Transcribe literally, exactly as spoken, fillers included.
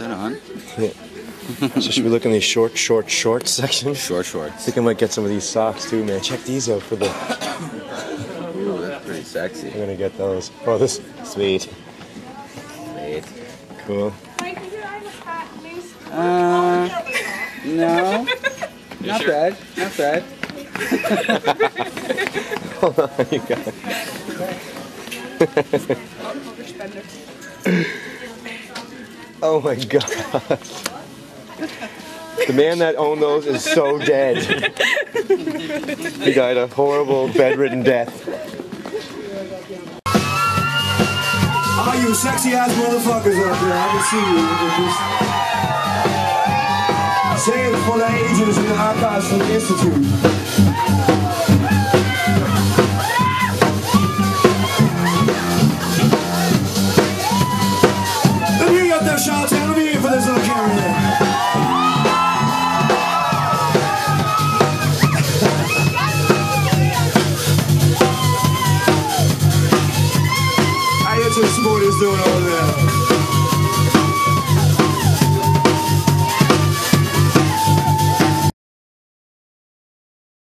that on? Yeah. So should we look in the short, short, short section? Short I shorts. think I might get some of these socks too, man. Check these out for the... Ooh, that's pretty sexy. I'm gonna get those. Oh, this... Sweet. Wait. Cool. Uh, no. Not sure? bad. Not bad. Hold on, you got it. Oh my god. The man that owned those is so dead. He died a horrible, bedridden death. All you sexy ass motherfuckers out there, I can see you. Say it for the agents in the archives from the Institute. Let me get that shot, let me in for this little camera there. How you two sporties doing over there?